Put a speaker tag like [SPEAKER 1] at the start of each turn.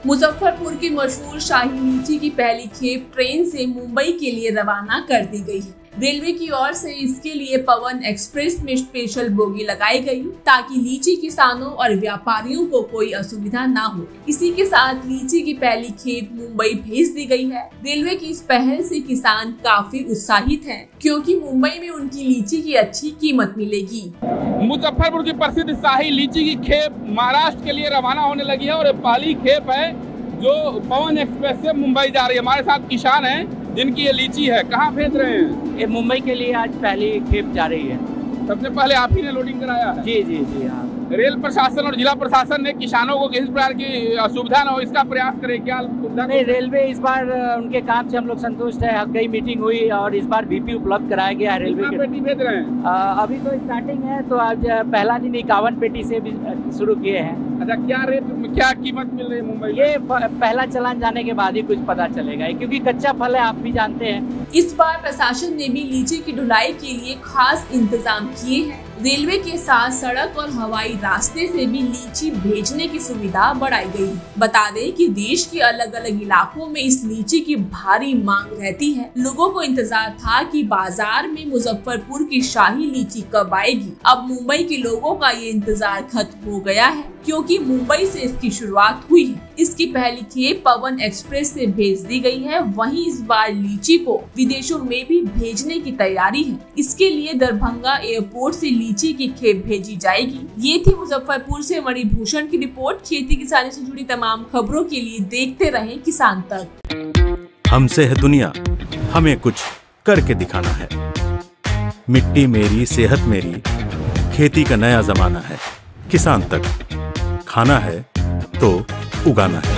[SPEAKER 1] मुजफ्फरपुर की मशहूर शाही लीची की पहली खेप ट्रेन से मुंबई के लिए रवाना कर दी गई है। रेलवे की ओर से इसके लिए पवन एक्सप्रेस में स्पेशल बोगी लगाई गई ताकि लीची किसानों और व्यापारियों को कोई असुविधा ना हो। इसी के साथ लीची की पहली खेप मुंबई भेज दी गई है। रेलवे की इस पहल से किसान काफी उत्साहित हैं, क्योंकि मुंबई में उनकी लीची की अच्छी कीमत मिलेगी।
[SPEAKER 2] मुजफ्फरपुर की प्रसिद्ध शाही लीची की खेप महाराष्ट्र के लिए रवाना होने लगी है और पहली खेप है जो पवन एक्सप्रेस से मुंबई जा रही है। हमारे साथ किसान हैं जिनकी ये लीची है। कहाँ भेज रहे हैं?
[SPEAKER 3] ये मुंबई के लिए आज पहली खेप जा रही है।
[SPEAKER 2] सबसे पहले आप ही ने लोडिंग कराया है?
[SPEAKER 3] जी जी जी हाँ।
[SPEAKER 2] रेल प्रशासन और जिला प्रशासन ने किसानों को किसी प्रकार की असुविधा न हो इसका प्रयास करे क्या?
[SPEAKER 3] नहीं, रेलवे इस बार उनके काम से हम लोग संतुष्ट है। कई मीटिंग हुई और इस बार बीपी उपलब्ध कराया गया है रेलवे के।
[SPEAKER 2] पेटी भेज रहे हैं?
[SPEAKER 3] अभी तो स्टार्टिंग है, तो आज पहला दिन 51 पेटी से भी शुरू किए हैं।
[SPEAKER 2] अच्छा, क्या रेट क्या कीमत मिल रही है मुंबई?
[SPEAKER 3] ये पहला चलान जाने के बाद ही कुछ पता चलेगा, क्योंकि कच्चा फल है, आप भी जानते हैं।
[SPEAKER 1] इस बार प्रशासन ने भी लीची की ढुलाई के लिए खास इंतजाम किए हैं। रेलवे के साथ सड़क और हवाई रास्ते से भी लीची भेजने की सुविधा बढ़ाई गई। बता दें कि देश के अलग अलग इलाकों में इस लीची की भारी मांग रहती है। लोगों को इंतजार था कि बाजार में मुजफ्फरपुर की शाही लीची कब आएगी। अब मुंबई के लोगों का ये इंतजार खत्म हो गया है, क्योंकि मुंबई से इसकी शुरुआत हुई है। इसकी पहली खेप पवन एक्सप्रेस से भेज दी गई है। वहीं इस बार लीची को विदेशों में भी भेजने की तैयारी है। इसके लिए दरभंगा एयरपोर्ट से लीची की खेप भेजी जाएगी। ये थी मुजफ्फरपुर से मणिभूषण की रिपोर्ट। खेती किसानी से जुड़ी तमाम खबरों के लिए देखते रहें किसान तक।
[SPEAKER 4] हमसे है दुनिया, हमें कुछ करके दिखाना है। मिट्टी मेरी, सेहत मेरी, खेती का नया जमाना है। किसान तक खाना है तो उगाना है।